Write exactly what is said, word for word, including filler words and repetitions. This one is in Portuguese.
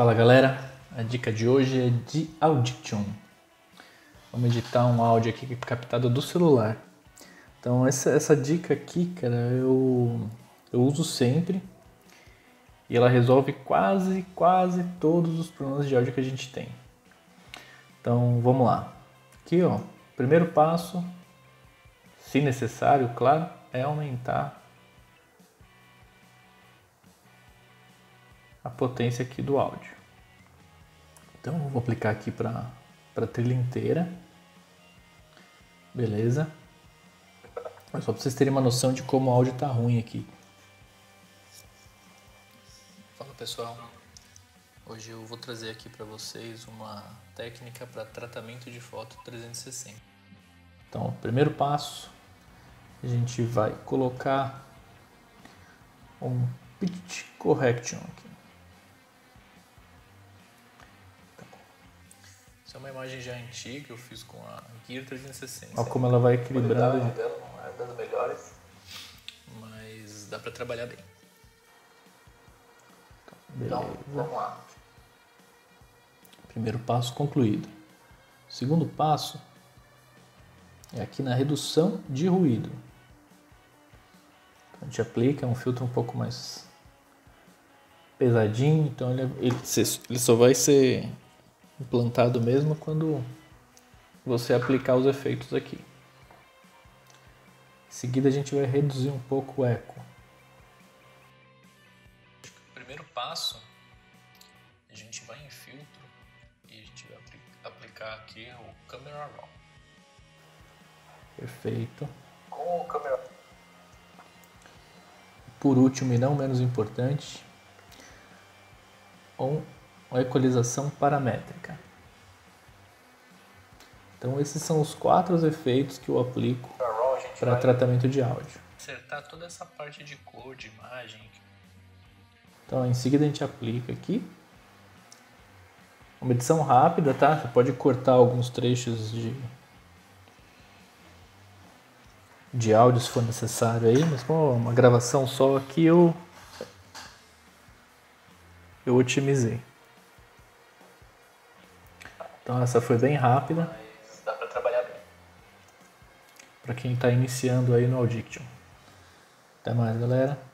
Fala galera, a dica de hoje é de Audition. Vamos editar um áudio aqui captado do celular. Então essa, essa dica aqui, cara, eu, eu uso sempre e ela resolve quase, quase todos os problemas de áudio que a gente tem. Então vamos lá. Aqui ó, primeiro passo, se necessário, claro, é aumentar a potência aqui do áudio. Então eu vou aplicar aqui para a trilha inteira. Beleza? Mas só para vocês terem uma noção de como o áudio tá ruim aqui. Fala pessoal, hoje eu vou trazer aqui para vocês uma técnica para tratamento de foto trezentos e sessenta. Então, primeiro passo, a gente vai colocar um pitch correction aqui. Essa é uma imagem já antiga que eu fiz com a Gear trezentos e sessenta. Olha como ela vai equilibrando. A dela não é das melhores, mas dá para trabalhar bem. Beleza. Então, vamos lá. Primeiro passo concluído. Segundo passo é aqui na redução de ruído. Então, a gente aplica um filtro um pouco mais pesadinho, então ele, ele, ele só vai ser implantado mesmo quando você aplicar os efeitos aqui. Em seguida a gente vai reduzir um pouco o eco. O primeiro passo, a gente vai em filtro e a gente vai aplicar aqui o Camera Raw. Perfeito. Com o Camera Raw. Por último e não menos importante, um uma equalização paramétrica. Então esses são os quatro efeitos que eu aplico para tratamento de áudio. Acertar toda essa parte de cor, de imagem. Então em seguida a gente aplica aqui. Uma edição rápida, tá? Você pode cortar alguns trechos de, de áudio se for necessário aí, mas como uma gravação só aqui eu, eu otimizei. Então essa foi bem rápida. Mas dá para trabalhar bem. Para quem está iniciando aí no Audition. Até mais, galera.